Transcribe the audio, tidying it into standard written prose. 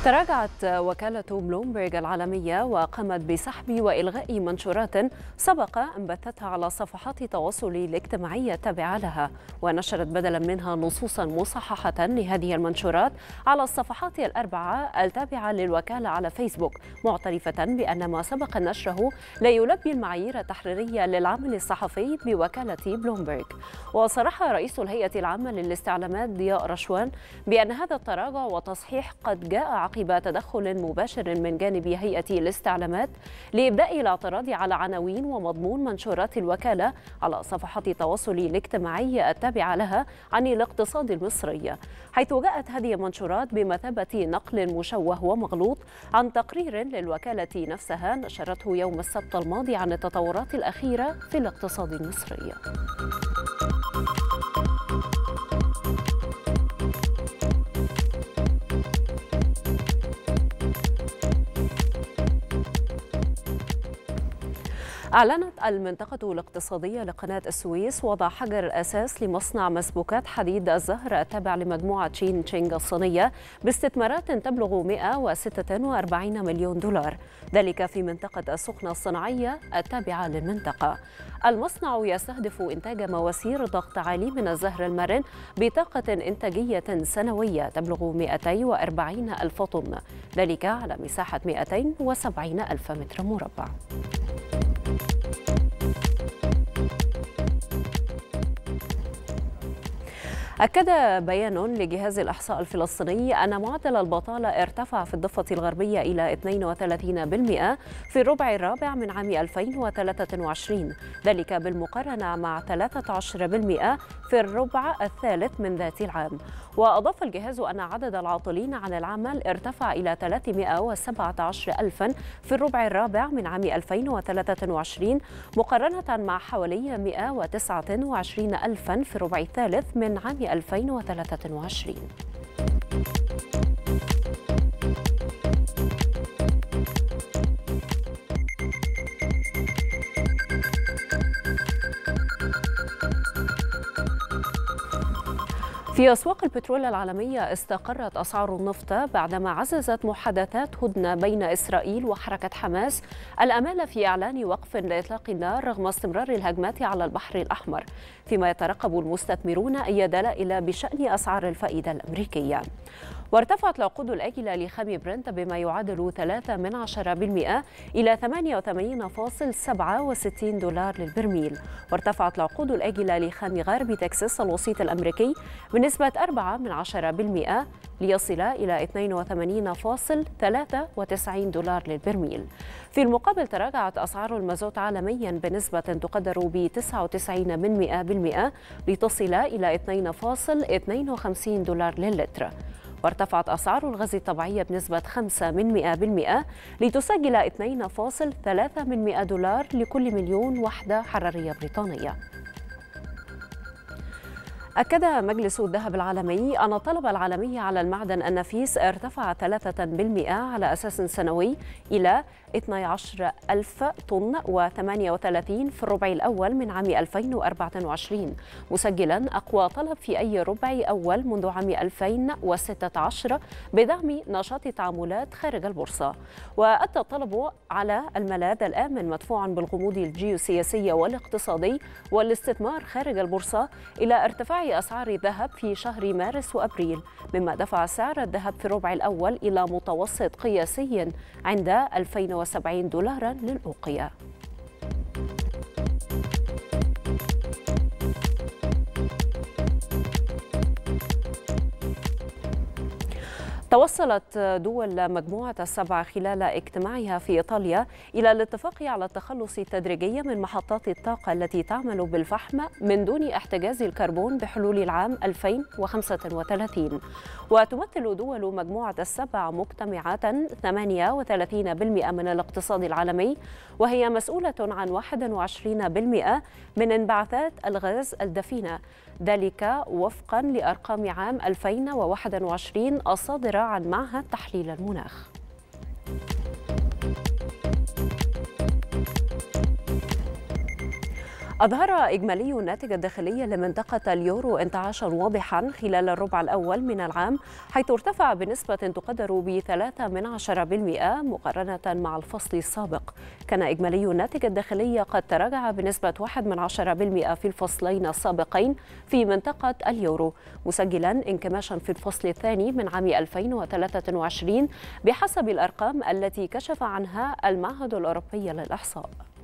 تراجعت وكالة بلومبرج العالمية وقامت بسحب وإلغاء منشورات سبق أن بثتها على صفحات التواصل الاجتماعي التابعة لها، ونشرت بدلا منها نصوصا مصححة لهذه المنشورات على الصفحات الأربعة التابعة للوكالة على فيسبوك، معترفة بأن ما سبق نشره لا يلبي المعايير التحريرية للعمل الصحفي بوكالة بلومبرج. وصرح رئيس الهيئة العامة للاستعلامات ضياء رشوان بأن هذا التراجع وتصحيح قد جاء عقب تدخل مباشر من جانب هيئة الاستعلامات لإبداء الاعتراض على عناوين ومضمون منشورات الوكالة على صفحات التواصل الاجتماعي التابعة لها عن الاقتصاد المصري، حيث جاءت هذه المنشورات بمثابة نقل مشوه ومغلوط عن تقرير للوكالة نفسها نشرته يوم السبت الماضي عن التطورات الأخيرة في الاقتصاد المصري. أعلنت المنطقة الاقتصادية لقناة السويس وضع حجر الأساس لمصنع مسبوكات حديد الزهر التابع لمجموعة شين تشينغ الصينية باستثمارات تبلغ 146 مليون دولار، ذلك في منطقة السخنة الصناعية التابعة للمنطقة. المصنع يستهدف إنتاج مواسير ضغط عالي من الزهر المرن بطاقة إنتاجية سنوية تبلغ 240 ألف طن، ذلك على مساحة 270 ألف متر مربع. أكد بيان لجهاز الإحصاء الفلسطيني أن معدل البطالة ارتفع في الضفة الغربية إلى 32% في الربع الرابع من عام 2023، ذلك بالمقارنة مع 13% في الربع الثالث من ذات العام. وأضاف الجهاز أن عدد العاطلين عن العمل ارتفع إلى 317 ألفا في الربع الرابع من عام 2023 مقارنة مع حوالي 129 ألفا في الربع الثالث من عام 2023. في أسواق البترول العالمية استقرت أسعار النفط بعدما عززت محادثات هدنة بين إسرائيل وحركة حماس الأمال في إعلان وقف لإطلاق النار رغم استمرار الهجمات على البحر الأحمر، فيما يترقب المستثمرون أي دلائل بشأن أسعار الفائدة الأمريكية. وارتفعت العقود الآجلة لخام برنت بما يعادل 0.3% إلى 88.67 دولار للبرميل، وارتفعت العقود الآجلة لخام غرب تكساس الوسيط الأمريكي بنسبة 4% ليصل إلى 82.93 دولار للبرميل. في المقابل تراجعت أسعار المازوت عالميا بنسبة تقدر ب 99% لتصل إلى 2.52 دولار للتر. وارتفعت أسعار الغاز الطبيعي بنسبة 5% لتسجل 2.3 دولار لكل مليون وحدة حرارية بريطانية. أكد مجلس الذهب العالمي أن الطلب العالمي على المعدن النفيس ارتفع 3% على أساس سنوي إلى 12,000 طن و38 في الربع الأول من عام 2024، مسجلا أقوى طلب في أي ربع أول منذ عام 2016 بدعم نشاط التعاملات خارج البورصة. وأدى الطلب على الملاذ الآمن مدفوعا بالغموض الجيوسياسي والاقتصادي والاستثمار خارج البورصة إلى ارتفاع أسعار الذهب في شهر مارس وأبريل، مما دفع سعر الذهب في الربع الأول إلى متوسط قياسي عند 2070 دولارا للأوقية. توصلت دول مجموعة السبع خلال اجتماعها في إيطاليا إلى الاتفاق على التخلص التدريجي من محطات الطاقة التي تعمل بالفحم من دون احتجاز الكربون بحلول العام 2035. وتمثل دول مجموعة السبع مجتمعات 38% من الاقتصاد العالمي، وهي مسؤولة عن 21% من انبعاثات الغاز الدفيئة، ذلك وفقا لأرقام عام 2021 الصادرة عن معهد تحليل المناخ. أظهر إجمالي الناتج الداخلي لمنطقة اليورو انتعاشا واضحا خلال الربع الأول من العام، حيث ارتفع بنسبة تقدر ب3% مقارنة مع الفصل السابق. كان إجمالي الناتج الداخلي قد تراجع بنسبة 1% في الفصلين السابقين في منطقة اليورو، مسجلا انكماشا في الفصل الثاني من عام 2023 بحسب الأرقام التي كشف عنها المعهد الأوروبي للإحصاء.